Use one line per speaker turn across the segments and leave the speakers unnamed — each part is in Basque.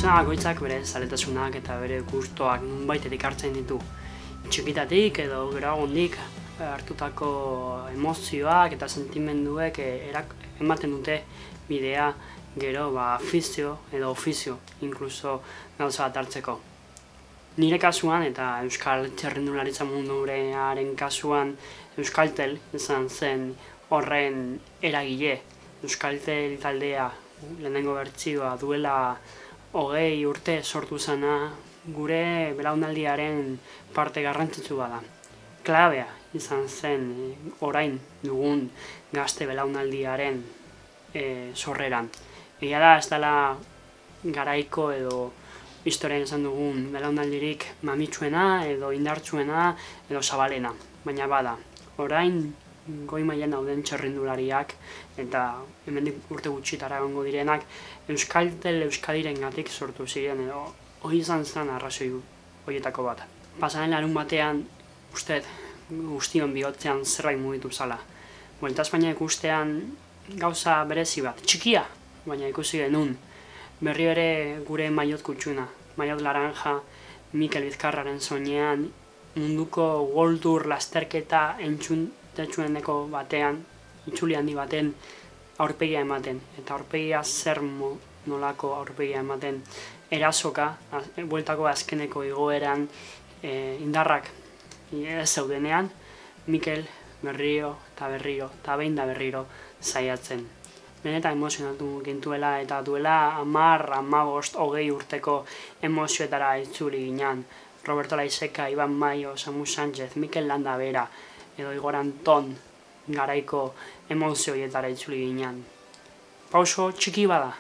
Pertsona bakoitzak bere zaletasunak eta bere gustoak nonbaitetik hartzen ditu. Txikitatik edo geroagondik hartutako emozioak eta sentimenduek ematen dute bidea gero afizio edo ofizio, inkluso gauza bat hartzeko. Nire kasuan eta Euskal Txirrindularitza munduaren kasuan Euskaltel izan zen horren eragile. Euskaltel taldea lehenengo bertsioa duela 20 urte sortu zena gure belaunaldiaren parte garrantzitsu bada. Klabea izan zen orain dugun gazte belaunaldiaren sorreran. Egia da ez dela garaiko edo historian esan dugun belaunaldirik mamitsuena edo indartsuena edo zabalena, baina bada. Orain goi mailan dauden txirrindulariak eta hemendik urte gutxitara egongo direnak Euskaltel Euskadirengatik sortu ziren edo hori izan zen arrazoi horietako bat. Pasaren larunbatean uste guztion bihotzean zerbait mugitu zala. Buelta Espainia ikustean gauza berezi bat, txikia, baina ikusi genuen. Berri ere gure maillot kutsuna, maillot laranja, Mikel Bizkarraren soinean, munduko World Tour lasterketa entzuneko batean, itzuli handi baten aurpegia ematen. Eta aurpegia zer nolako aurpegia ematen. Erasoka, bueltako azkeneko igoeran indarrak ez zeudenean, Mikel berriro eta behin da berriro saiatzen. Benetan emozionatu gintuela eta duela 10, 15, 20 urteko emozioetara itzuli ginen. Roberto Laiseka, Iban Maio, Samu Sánchez, Mikel Landa bera edo Igor Anton garaiko emozioetara itzuli ginen. Pauso txiki bada,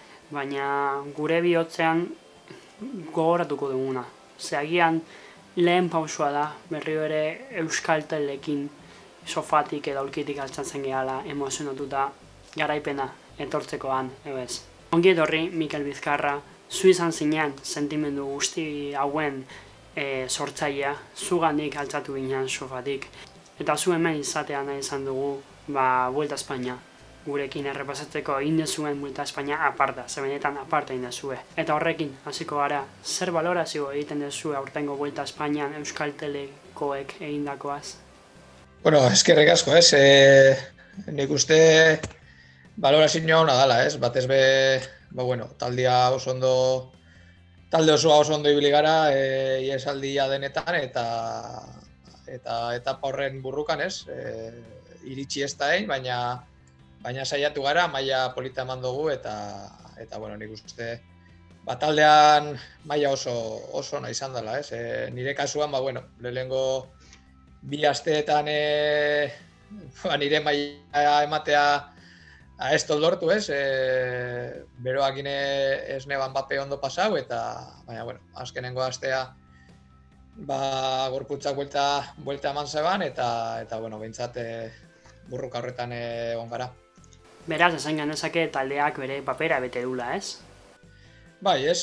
baina gure bihotzean gogoratuko duguna. Agian lehen pausua da berriro ere Euskaltelekin sofatik edo aulkitik altxatzen gehala emozionatuta garaipena etortzekoan, ebez. Ongi etorri, Mikel Bizkarra, zu izan zinean sentimendu guzti hauen sortzailea, zugandik altxatu ginen sofatik. Eta zu hemen izatea nahi izan dugu, Vuelta a España. Gurekin errepasatzeko egin dezuen Vuelta a España aparta, zebenetan aparta egin dezue. Eta horrekin, hasiko gara, zer balorazio egiten dezue aurtengo Vuelta a Españan Euskaltelekoek egindakoaz?
Bueno, eskerrik asko, ez? Nik uste balorazioa ona dela, ez? Batez be, talde osoa oso ondo ibili gara, iesaldia denetan eta etapa horren burrukan, ez? Iritsi ez da egin, baina saiatu gara, maila polita eman dugu eta nik uste taldean maila oso ona izan dela, ez? Nire kasuan, lehenengo 2 asteetan nire maila ematea ez dut lortu, ez? Beroakin ez neban bape ondo pasau, baina, azkenengo astea gorputzak buelta eman zeban, eta behintzat burruka horretan egon gara.
Beraz, esan genezake taldeak bere papera bete dula, ez?
Bai, ez.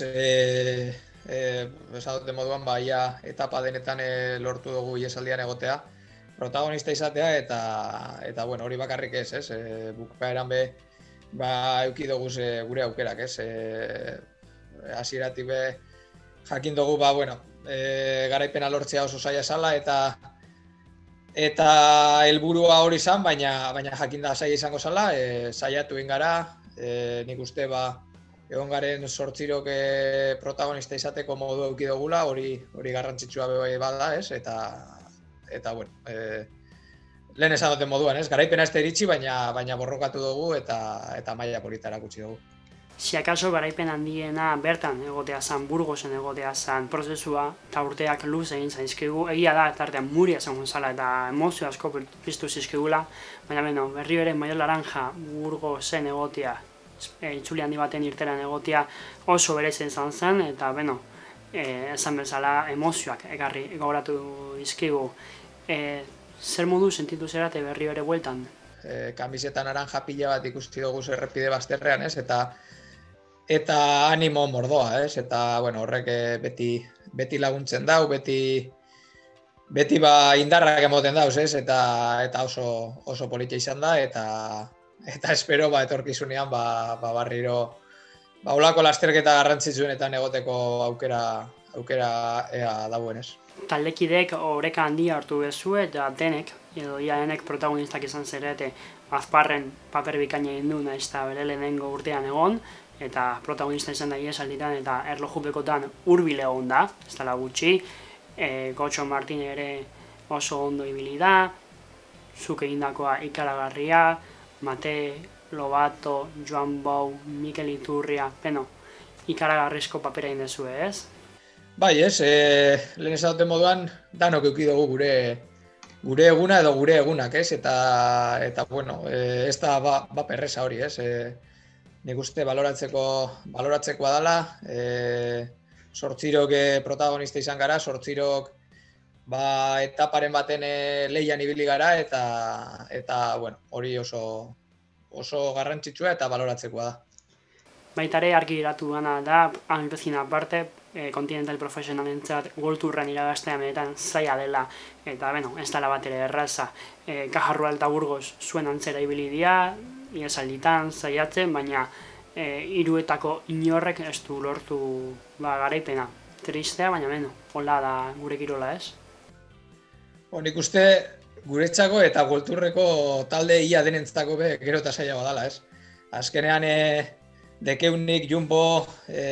Esan dute moduan, ia etapa denetan lortu dugu iesaldian egotea, protagonista izatea, eta hori bakarrik ez, ez? Bukaeran euki dugu gure aukerak, ez? Hasieratik jakin dugu, garaipena lortzea oso zaila zala, eta helburua hori izan, baina jakinda zaila izango zala, saiatu egin gara, nik uste egon garen 8 protagonista izateko modu eduki dugula, hori garrantzitsua bada, ez? Eta lehen esan duten moduan, ez? Garaipena ez da iritsi, baina borrokatu dugu eta maila polita erakutsi dugu.
Si akaso garaipen handiena bertan egotea zan, Burgosen egotea zan prozesua, eta urteak luz egin zaizkigu, egia da, tartean muria esan gonzala eta emozio asko piztu zizkigula, baina berri bere maillot laranja Burgosen egotea, itzuli handi baten irteran egotea oso berezen izan zen, eta esan bezala emozioak ekarri gogoratu dizkigu. Zer modu sentitu zerate berri bere bueltan?
Kamiseta naranja pila bat ikusi dugu errepide bazterrean, ez? Eta animo mordoa, ez? Eta horrek beti laguntzen dau, beti indarrak emoten dauz, ez? Eta oso politia izan da, eta espero etorkizunean barriro Olako lasterketa garrantzitsuenetan egoteko aukera ea dagoen ez.
Taldekidek oreka handia hartu bezu eta denek, edo denek protagonistak izan zerete, Azparren paper bikaina egin du, nahiz eta bere lehenengo urtean egon, eta protagonista izan da iesalditan eta erlojupekotan hurbil egon da, ez dela gutxi, Gotxo Martin ere oso ondo ibili da, zuk egindakoa ikaragarria, Mate, Lobato, Joan Bou, Mikel Iturria, ikaragarrizko papera egin dezu, ez?
Bai, ez, lehen esaten moduan, danok eduki dugu gure eguna edo gure egunak, ez? Eta bueno, ez da perresa hori, ez? Nik uste baloratzekoa dela, sortzirok protagonista izan gara, sortzirok etaparen baten lehian ibili gara, eta bueno, hori oso garrantzitsua eta baloratzekoa da.
Baitare argi geratu gana da, hanbezin aparte, Continental Profesionalentzat World Tourren irabaztea benetan zaila dela, eta ez dela bat ere erraza. Caja eta Burgos zuen antzera ibili dira, iesalditan, zaiatzen, baina hiruetako inorrek ez du lortu garaipena. Tristea, baina hola da gure kirola, ez?
Nik uste guretzako eta World Tourreko talde ia denentzako gero eta zailagoa dela, ez? Azkenean dekeunik Jumbo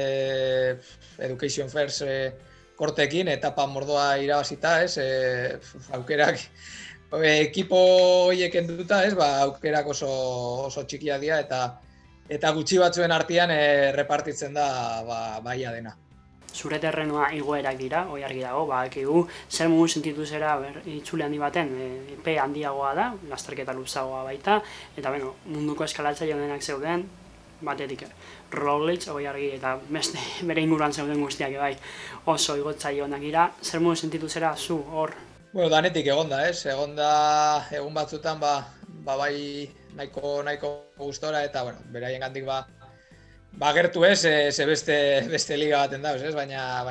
Education First kortekin etapa mordoa irabazita, ez? Aukerak ekipo horiek enduta, ez? Aukerak oso txikia dira eta gutxi batzuen artean repartitzen da baia dena.
Zure terrenoa igoerak dira, hori argi dago, badakigu, zer modu sentitu zera itzule handi baten, epe handiagoa da, lasterketa luzagoa baita, eta munduko eskalatzaile honenak zeuden, batetik Roglic, hori argi, eta beste bere inguruan zeuden guztiak bai oso igotzaile honak dira, zer modu sentitu zera zu hor?
Danetik egonda, ez? Egonda egun batzutan bai nahiko gustora eta beraien gandik gertu ez, ze beste liga baten dauz, ez? Baina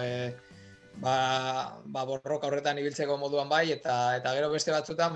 borroka horretan ibiltzeko moduan bai, eta gero beste batzutan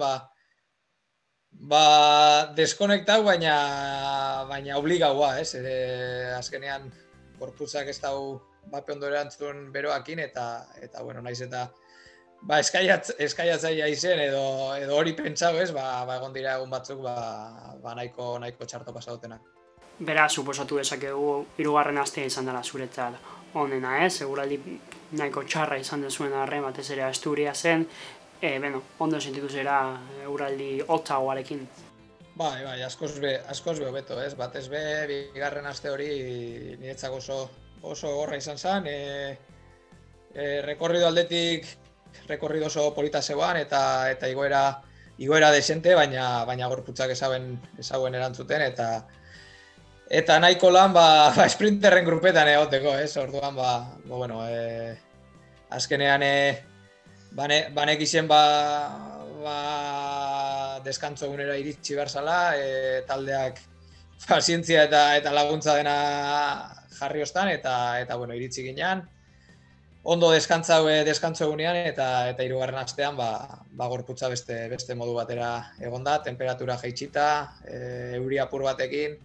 deskonektau, baina obligaua, ez? Azkenean, gorputzak ez dau bape ondo erantzun beroakin, eta naiz eta eskaiatzaia izen edo hori pentsau, ez? Egon dira egun batzuk nahiko txarto pasadutenak.
Beraz, suposatu dezakegu, hirugarren astea izan dela zuretzat onena, ez? Seguraldi nahiko txarra izan dezuen arren, batez ere Asturiasen, ondo sentitu zera euraldi hotzagoarekin.
Bai, askoz be hobeto, ez? Batez be, bigarren aste hori niretzako oso gorra izan zen, rekorrido aldetik, rekorrido oso polita zegoan, eta igoera desente, baina gorputzak ezauen erantzuten, eta nahiko lan sprinterren grupetan egoteko, ez? Orduan, azkenean banekizen deskantzo egunera iritsi behar zala, taldeak pazientzia eta laguntza dena jarri ostan, eta iritsi ginean. Ondo deskantzo egunean, eta hirugarren astean gorputza beste modu batera egonda, temperatura jaitsita, euri apur batekin,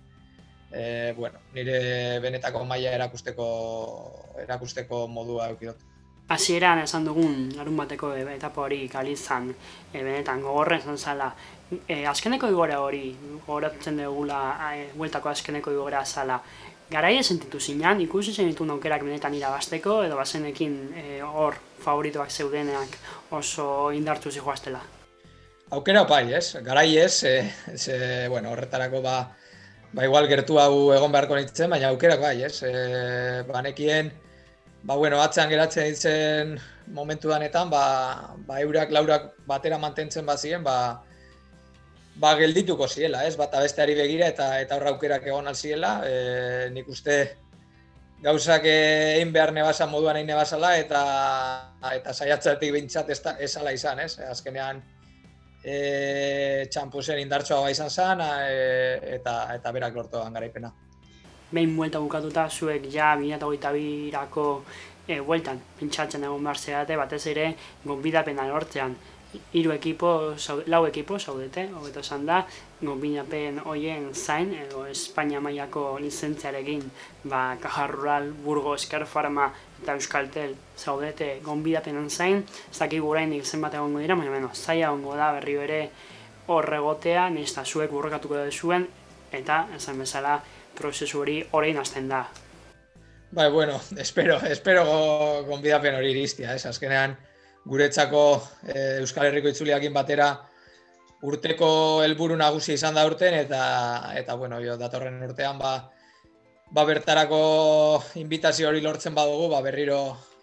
nire benetako maila erakusteko modua eukidot.
Hasieran esan dugun larunbateko etapa hori Galizan benetan gogorra izan zala. Azkeneko igora hori, gogoratzen dugula bueltako azkeneko igora zala. Garaia sentitu zinan, ikusi zenitun aukerak benetan irabazteko, edo bazenekin hor favoritoak zeudeneak oso indartu zijoaztela?
Aukera bai, ez? Garai ez, horretarako igual gertu hau egon beharko nintzen, baina aukerak bai, ez? Banekien, atzean geratzen ditzen momentu danetan, eurak, laurak batera mantentzen bazien, geldituko ziela, ez? Bata besteari begira eta horra aukerak egon alziela. Nik uste gauzak egin behar nebazan moduan egin nebazala, eta saiatzatik bintzat ez ala izan, ez? Azkenean, txampuzen indartsoa izan zen, eta berak lortuan garaipena.
Behin buelta bukatuta, zuek ja 2022ko bueltan pintxatzen egon behar zerate, batez ere gonbidapena lortzean. lau ekipo zaudete, hobeto esan da, gonbidapen horien zain, edo Espainia mailako lizentziarekin, Caja Rural, Burgos, Kerfarma eta Euskaltel zaudete gonbidapenen zain, ez dakigu oraindik zenbat egongo dira, baina zaila egongo da berriro ere hor egotea, nahiz eta zuek borrokatuko duzuen, eta esan bezala prozesu hori orain hasten da.
Bai, bueno, espero gonbidapen hori iristia, ez? Azkenean guretzako Euskal Herriko itzuliakin batera urteko helburu nagusia izan da urten, eta bueno, datorren urtean bertarako inbitazio hori lortzen badugu, berriro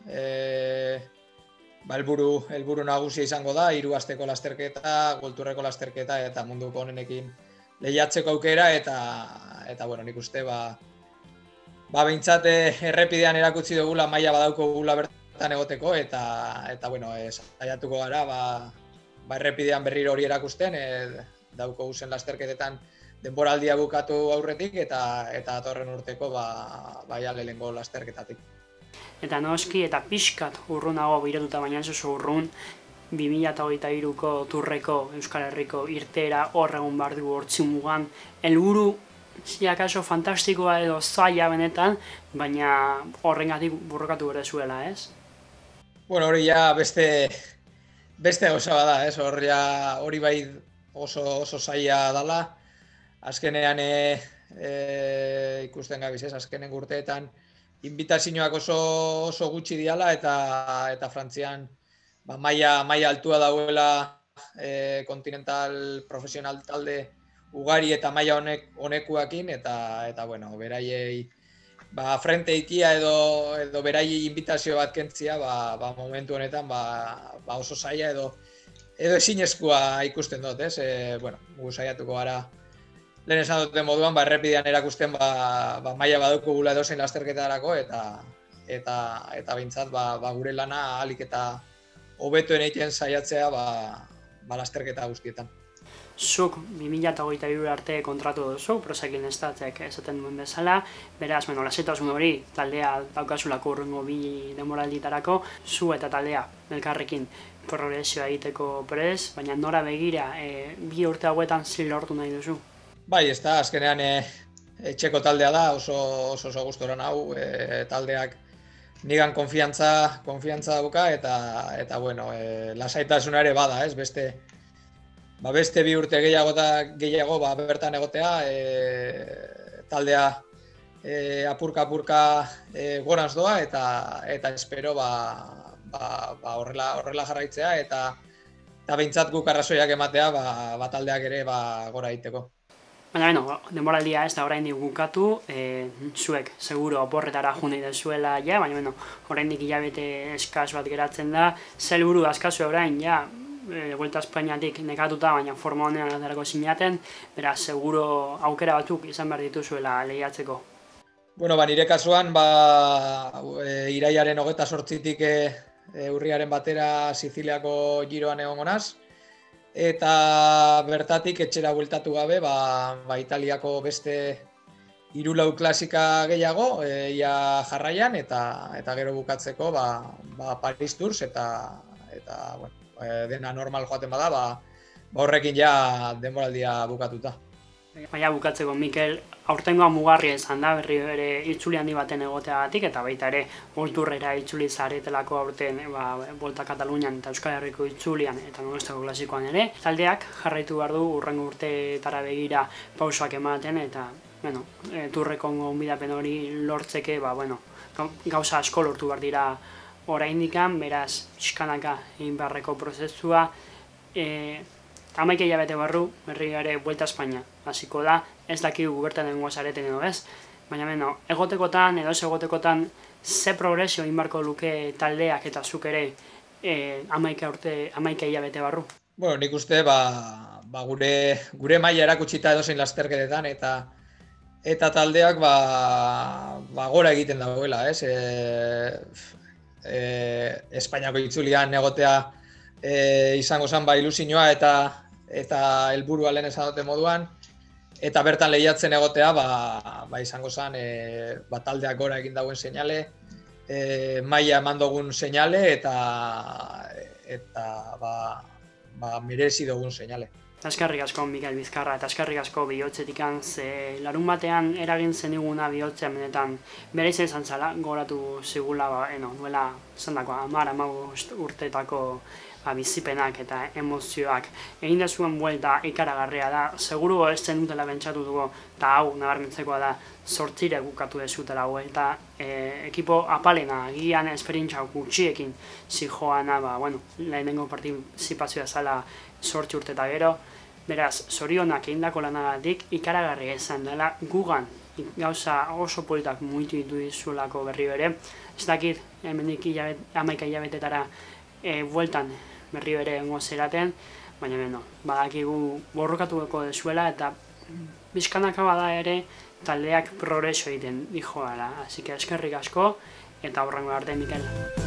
helburu nagusia izango da, 3 asteko lasterketa, kulturreko lasterketa eta munduko onenekin lehiatzeko aukera, eta bueno, nik uste behintzat errepidean erakutsi dugula maila badaukogula bertan egoteko, eta bueno, saiatuko gara errepidean berriro hori erakusten, daukogu zen lasterketetan denboraldia bukatu aurretik, eta datorren urteko lehenengo lasterketatik.
Eta noski eta pixkat urrunago birotuta, baina ez oso urrun, 2023ko turreko Euskal Herriko irteera hor egon behar dugu hortzimugan, helburu akaso fantastikoa edo zaila benetan, baina horrengatik borrokatu bere zuela, ez?
Bueno, hori ja beste gauza bada, ez? Hori bai oso zaila dela. Azkenean ikusten gabiz, ez? Azkenen urteetan inbitazioak oso gutxi diala, eta Frantzian maila altua dauela kontinental profesional talde ugari eta maila honekuakin, eta bueno, beraiei frente ikia edo beraiei inbitazio bat kentzia, momentu honetan oso zaila edo ezinezkoa ikusten dut, ez? Bueno, gu saiatuko gara lehen esan duten moduan, errepidean erakusten maila badukugula edozein lasterketarako, eta behintzat gure lana ahalik eta hobetuen egiten saiatzea lasterketa guztietan.
Zuk 2023 arte kontratu duzu, Procycling Statsek esaten duen bezala, beraz, lasetasun hori taldea daukazulako urrengo 2 denboralditarako, zu eta taldea elkarrekin progresioa egiteko prez, baina nora begira 2 urte hauetan zer lortu nahi duzu?
Bai, ez da, azkenean etxeko taldea da, oso gustora nau, taldeak nigan konfiantza dauka, eta bueno, lasaitasuna ere bada, ez, beste 2 urte gehiago bertan egotea, taldea apurka gorantz doa, eta espero horrela jarraitzea, eta behintzat guk arrazoiak ematea taldeak ere gora egiteko.
Baina, denboraldia ez da oraindik bukatu, zuek seguro oporretara jo nahi dezuela, baina oraindik hilabete eskas bat geratzen da, zer helburu askazu orain, Vuelta Espainiatik nekatuta, baina forma honean aterako zinaten, beraz, seguro aukera batzuk izan behar dituzuela lehiatzeko.
Bueno, nire kasuan, irailaren 28tik urriaren batera Siziliako giroan egongo naz, eta bertatik etxera bueltatu gabe, Italiako beste 3-4 klasika gehiago, ia jarraian, eta gero bukatzeko, Paris Tours, eta bueno, dena normal joaten bada, horrekin ja denboraldia bukatuta.
Baina bukatzeko, Mikel, aurtengoa mugarria izan da, berri ere itzuli handi baten egoteagatik, eta baita ere Golturrera itzuli zaretelako aurten Volta Katalunian eta Euskal Herriko itzulian eta Nonostako klasikoan ere. Taldeak jarraitu behar du urrengo urteetara begira pausoak ematen, eta turreko gonbidapen hori lortzeke, gauza asko lortu behar dira oraindikan, beraz, pixkanaka egin beharreko prozesua. 11 hilabete barru, berri ere Vuelta Espainia hasiko da, ez dakigu bertan dengoa zareten edo ez, baina egotekotan, edo ez egotekotan, ze progresio egin beharko luke taldeak eta zuk ere 11 hilabete barru?
Bueno, nik uste, gure maila erakutsita edozein lasterketetan, eta taldeak gora egiten dagoela, ez? Espainiako itzulian egotea izango zen ilusioa eta helburua lehen esan dute moduan, eta bertan lehiatzen egotea izango zen taldeak gora egin dagoen seinale, maila eman dugun seinale, eta merezi dugun seinale.
Eskerrik asko Mikel Bizkarra eta eskerrik asko bihotzetikan, ze larun batean eragin zeniguna bihotzea benetan bereiz izan zala, goratu zigula, duela zandako 10-15 urtetako bizipenak eta emozioak. Egin da zuen buelta ikaragarria da, seguru ez zen dutela bentsatu dugu, eta hau nabarmentzekoa da, 8 bukatu dezutela buelta, ekipo apalena, gian esperientzia gutxiekin zijoana, lehenengo partizipazioa zala 8 urte eta gero, beraz, zorionak egindako lanagatik ikaragarria izan dela gugan gauza oso politak mugitu ditu dizulako berri bere. Ez dakit, hemendik 11 hilabetetara bueltan berri bere engo zeraten, baina badakigu borrokatuko dezuela eta bizkanaka bada ere taldeak progreso egiten dijoala. Así que eskerrik asko eta hurrengo arte, Mikel.